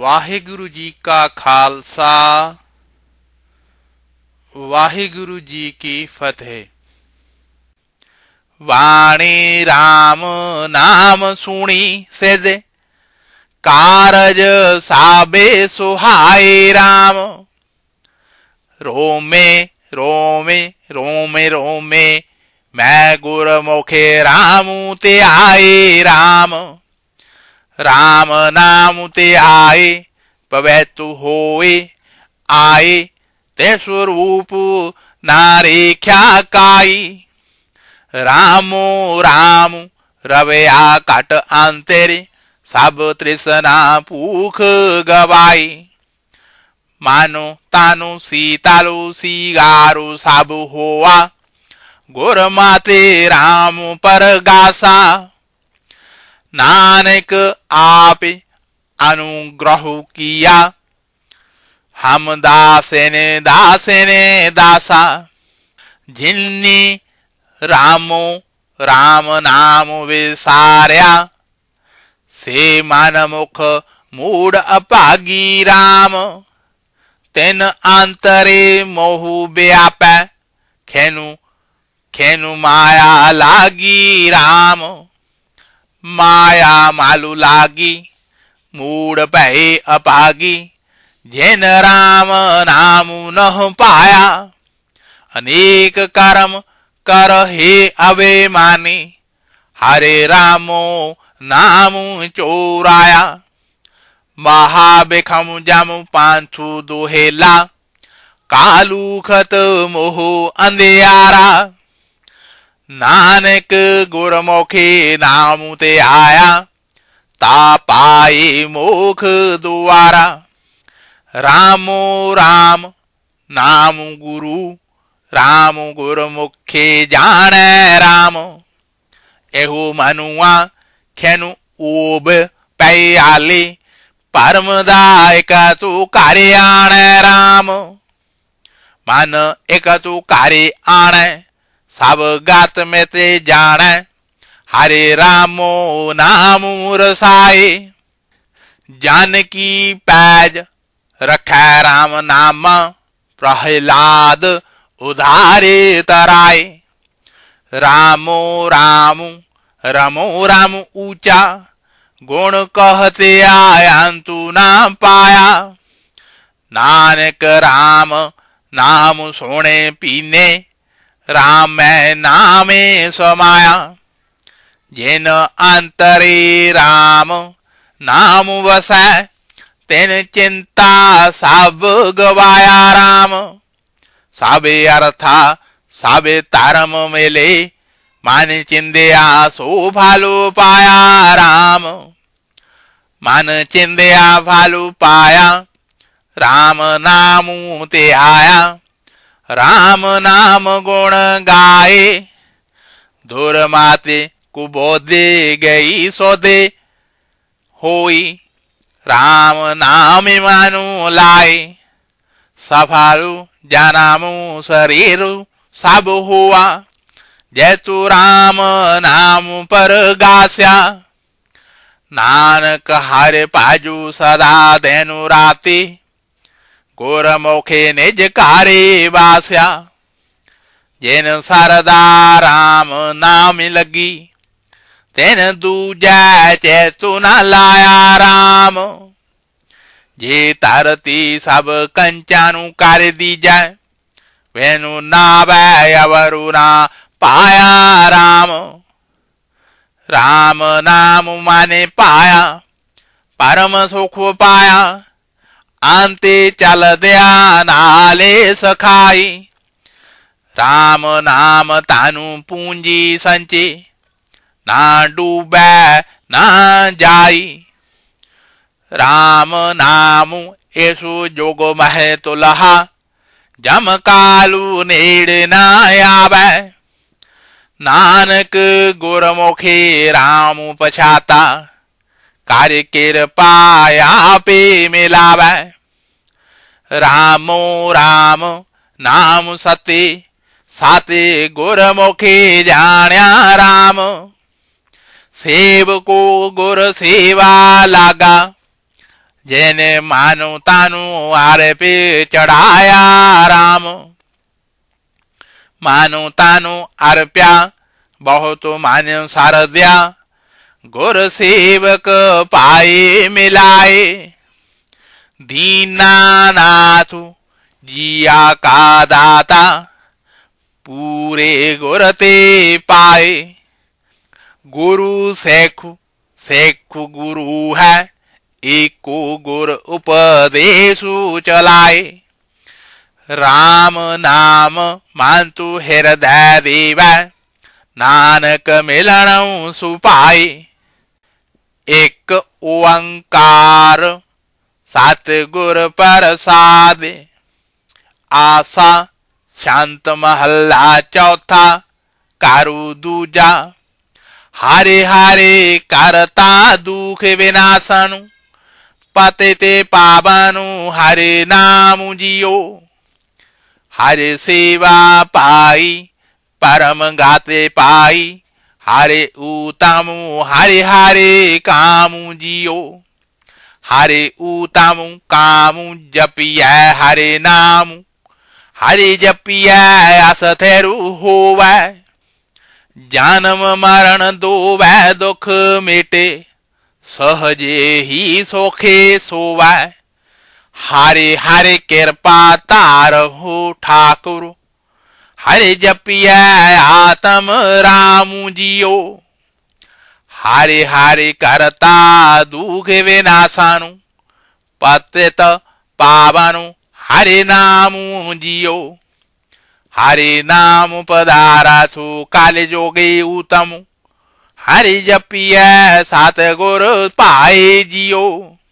ਵਾਹਿਗੁਰੂ ਜੀ ਕਾ ਖਾਲਸਾ ਵਾਹਿਗੁਰੂ ਜੀ ਕੀ ਫਤਿਹ। ਬਾਣੀ ਰਾਮ ਨਾਮ ਸੁਣੀ ਸਿਧ ਕਾਰਜ ਸਾਬੇ ਸੁਹਾਏ ਰਾਮ। ਰੋਮੇ ਰੋਮੇ ਰੋਮੇ ਰੋਮੇ ਮੈਂ ਗੁਰਮੁਖੇ ਰਾਮੂ ਤੇ ਆਏ ਰਾਮ। राम नाम ते आए पवैतु होए आए ते स्वरूप नारेख्या काई। रामो राम रवया कट अंतरे सब तृष्णा भूख गवाई। मानो तानु सीतालु सीगारु सब होआ गुर माते राम पर गासा। नानक आप अनुग्रह किया हम दासने दासने दासा। जिन्नी रामो राम नाम विसार्या से मन मुख मूड अपागी राम। तेन अंतरे मोहु व्यापै खेनु खेनु माया लागी राम। माया मालू लागी मूड भय अपागी जिन राम नाम न पाया। अनेक कर्म कर हे अभिमानी हरे रामो नाम चोराया। महाबिखम जम पांचू दोहेला कालू खत मोह अंधियारा। नानक गुरमुखे नाम ते आया ता पाए मोख दुआरा। रामो राम नाम गुरु राम गुरमुखे जाने राम। एहो मनुआ खेनु ओब पयाले परमदायक तू कार्य आने राम। मन एक तू कार्य आने सब गात में ते जाने हरे रामो नाम रसाए। जानकी पैज रखै राम नाम प्रहलाद उधारे तराए। रामो राम रमो राम ऊंचा गुण कहते आयंतु ना पाया। नानक राम नाम सोने पीने राम मैं नामे समाया। जिन अंतरे राम नाम वसै तेन चिंता सब गवाया राम। साबे अर्था साबे धर्म मिले मन चिंदिया सो भालू पाया राम। मन चिंदिया भालू पाया राम नामू ते आया। राम नाम गुण गाए धुर माते कुबोधे गई सौदे होई। राम नाम मानु लाए सफालु जनामु शरीर सब हुआ। जैतु राम नाम पर गास्या नानक हर पाजू सदा देनु राती। गुरमुखे निज कारे वास्या जिन सरदा राम नाम लगी तेन दूजा चेतु न लाया राम। जे तरती सब कंचानु कर दी जाए वेनु नावै अवरु ना पाया राम। राम नाम माने पाया परम सुख पाया। अंते चल दया नाले सखाई। राम नाम तानु पूंजी संचे ना डूबे ना जाई। राम नाम ऐसो जोग मह तुलहा जम कालू नेड़ ना आवे। नानक गुरमुखे राम पछाता कार्य कृपाया पे मिलावे। रामो राम नाम सते साते गुरमुखे जाण्या राम। सेवको गुर सेवा लागा જેને માનું તાનું હારે પે ચઢાયા રામ માનું તાનું અર્પ્યા बहुत मान शारद्या गुर सेवक पाए मिलाए दीनानाथ जिया का दाता पूरे गुर ते पाए गुरु सेखु गुरु है एको गुर उपदेशु चलाए राम नाम मानतु हृदय देवा नानक मिलन सुपाए एक ओंकार सतगुर प्रसाद आशा शांत महला चौथा कारू दूजा हारे हारे करता दुख विनाशनु पते ते पावनु हरे नाम जियो हरे सेवा पाई परम गाते पाई हरे ऊतामु हरे हरे कामु जियो हरे ऊतामु कामु जपिया हरे नामु हरे जपिया असथेरु होवै जन्म मरण दोवै दुख मिटे सहजे ही सोखे सोवै हरे हरे कृपा तारहु ठाकुर हरे जपिया आत्म रामु जियो हरे हरे करता दुख विनाशानु पतित पावनु हरे नामु जियो हरे नाम पधारासु काले जोगे उत्तम हरे जपिया सात गुर पाए जियो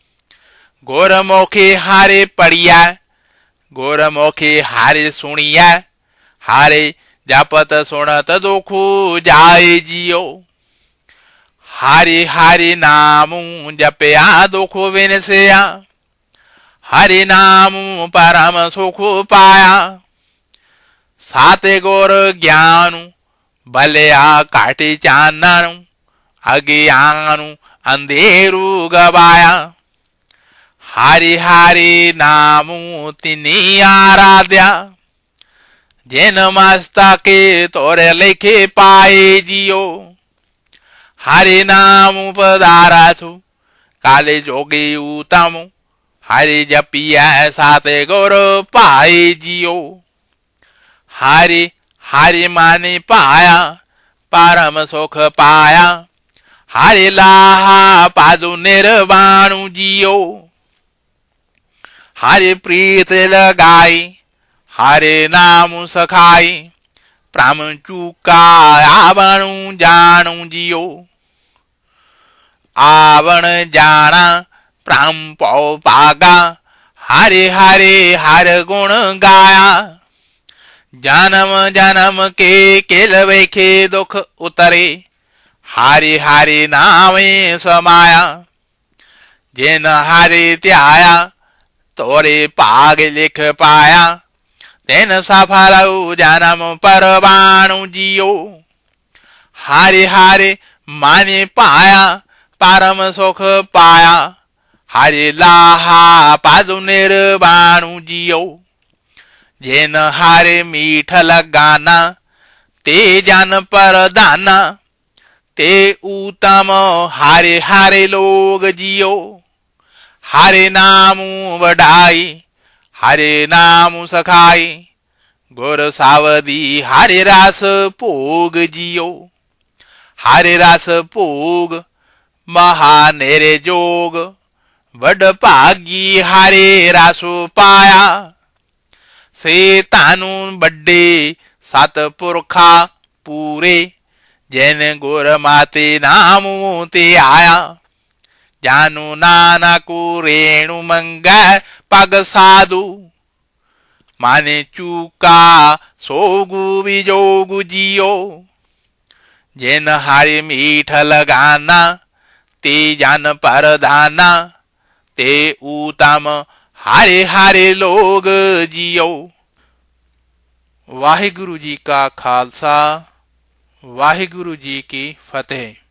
गुरमुखे हरे पढ़िया गुरमुखे हरे सुनिया हरे जपत सुनत दुखु जाए जियो हरे हरे नामु जपया दुखु विनसया हरे नामु परम सुख पाया साते गुर ज्ञानु भलया काटे चाननु अज्ञानु अंधेरु गवाया हरे हरे नामु तिनी आराध्या जिन मस्तके तोरे लिखे पाए जियो हरे नाम पधारासु काले जोगे उत्तम हरे जपिया साते गुर पाए जियो हरे हरे माने पाया परम सुख पाया हरे लाहा पादु निर्वाणु जियो हरे प्रीत लगाई हरे नाम सखाई प्राम चूका आवणु जानू जियो आवण जाना प्राम पौ पागा हरे हरे हर गुण गाया जन्म जन्म के केलवेखे दुख उतरे हरे हरे नामे समाया जिन हरे त्याया तोरे पाग लिख पाया तेन सफल जन्म परवाणु जियो हरे हरे माने पाया परम सुख पाया हरे लाहा पादु निर्वाणु जियो जिन हरे मीठ लगाना ते जन पर दाना ते उत्तम हरे हरे लोग जियो हरे नामु वडाई हरे नामु सखाई गुर सावधी हरे रास भोग जियो हरे रास भोग महानेरे जोग वड भागी हरे रासु पाया से तानु बड्डे सतपुरखा पूरे जैन गुर माते नामु ते आया जानु नानकु रेणु मंगा पग साधु माने चूका सोगु विजोगु जियो जिन हरे मीठ लगाना ते जन परदाना ते उत्तम हरे हरे लोग जियो। वाहिगुरु जी का खालसा वाहिगुरु जी की फतेह।